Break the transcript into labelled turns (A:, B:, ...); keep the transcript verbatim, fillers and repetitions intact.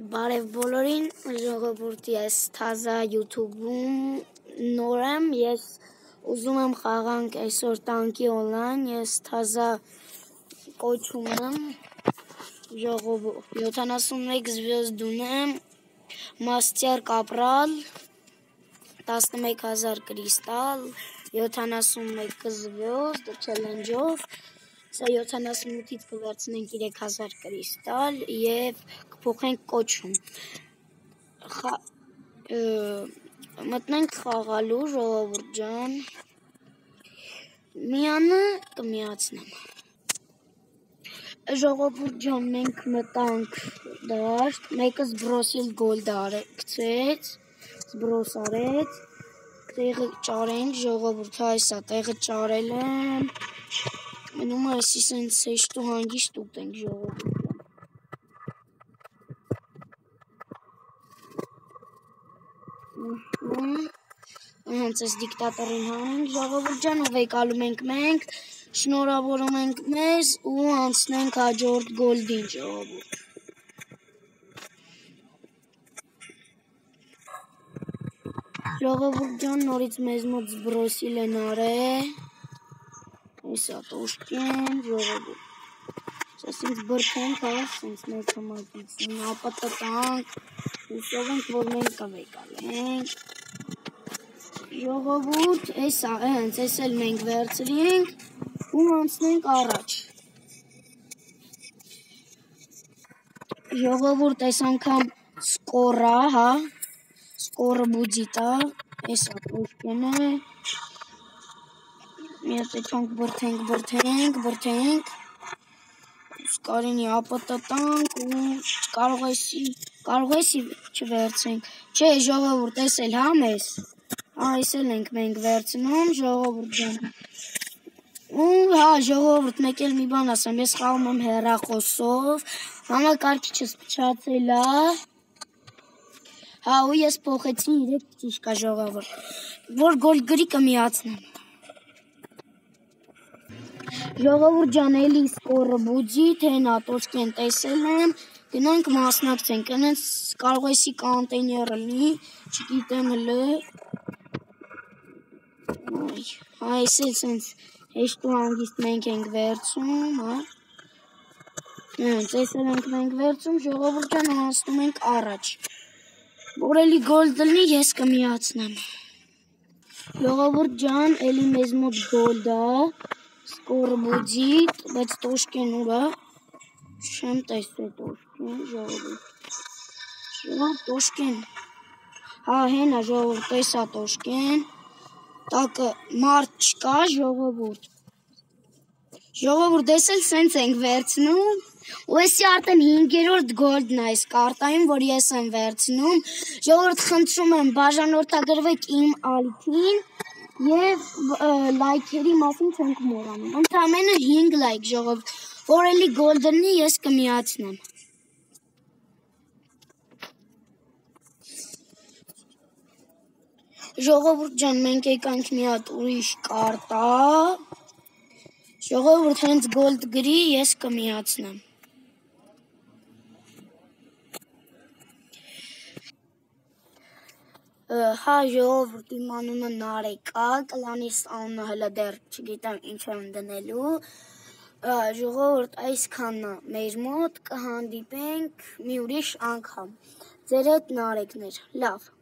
A: Բարև բոլորին, ժողովուրդ, ես թազա YouTube-ում նոր եմ, ես ուզում եմ խաղանք այսօր տանկի օնլայն, ես թազա կոչում եմ, ժողովուրդ, յոթանասունմեկ զվյոզդ ունեմ, մաստյար կապրալ, տասնմեկ հազար կրիստալ, յոթանասունմեկ զվյոզդ, չելենջով, սա յոթանասունութից կվերցնենք երեք հազար կրիստալ և կփոխենք կոչում, մտնենք խաղալու ժողովուրդ ջան, միանը կմիացնեմ, ժողովուրդ ջան մենք մտանք դաշտ, մեկը զբրոսիլ գոլդ գցեց, զբրոս արեց, տեղը ճարենք ժողովուրդ, հայսա տեղը ճարել եմ, մնում է այսի սենց հեշտ ու հանգիստ ուտենք ժողովուրդ ջան, հենց ես դիկտատորին հանենք ժողովուրդ ջան ու վեկալում ենք մենք, շնորհավորում ենք մեզ ու անցնենք հաջորդ գոլդին ժողովուրդ, ժողովուրդ ջան նորից մեզ մոտ զբրոսիլ են արել, Հեսա տոշկեն, ժողովուրդ, սենց բրդենք, սենց մեկ հմակիցին, ապա տտանք, հուսով ենք, որ մենք կվեկալենք, ժողովուրդ, հեսա, հենց, ես էլ մենք վերցրինք ու անցնենք առաջ, ժողովուրդ, ես անգամ սկորա, հա, սկորը բուձիտա, հեսա տոշկեն է, Միատեչանք բրդենք, բրդենք, բրդենք, սկարինի ապա տտանք ու կարող էսի չվերցենք, չէ ժողովուրդ ես էլ համ ես, այս էլ ենք մենք վերցնում ժողովուրդ ջան, ու հա ժողովուրդ մեկ էլ մի բան ասեմ, ես խաղում եմ հեռախոսով, համակարգիչս փչացել է, հա ու ես փոխեցի երեք ճիշկա ժողովուրդ, որ գոլ գրի կմիացնեմ, ժողովուրդ ջան էլի սկորը բուձիտ, հենա տոշկեն տեսել եմ, գնանք մասնակցենք, հենց կարող էսի կանտեյները լինի, չգիտեմ հլը, հա ես էլ սենց հեշտ ու հանգիստ մենք ենք վերցում, հա, հենց ես էլ ենք մենք վերցում, ժողովուրդ ջան անցնում ենք առաջ, որ էլի գոլդ լինի ես կմիացնեմ, ժողովուրդ ջան էլի մեզ մոտ գոլդ է, Սկորը բուձիտ, բայց տոշկեն ուր է, չեմ տեսել տոշկեն, ժողովուրդ, ժողովուրդ տոշկեն, հա հենա ժողովուրդ տեսա տոշկեն, տակը մարդ չկա ժողովուրդ, ժողովուրդ ես էլ սենց ենք վերցնում, ու եսի արդեն հինգերորդ գոլդն է այս կարտային, որ ես եմ վերցնում, ժողովուրդ խնդրում եմ բաժանորդագրվեք իմ ալիքին, և լայքերի մասին չենք մոռանում, ընդամենը հինգ լայք ժողովուրդ, որ էլի գոլդ լինի ես կմիացնեմ, ժողովուրդ ջան մենք եկանք մի հատ ուրիշ կարտա, ժողովուրդ հենց գոլդ գրի ես կմիացնեմ, հա ժողովուրդ իմ անունը Նարեկ է, կլանիս անունը հլը դեռ չգիտեմ ինչ եմ դնելու, ժողովուրդ այսքանն է մեր մոտ, կհանդիպենք մի ուրիշ անգամ, ձեր հետ Նարեկն էր, լավ։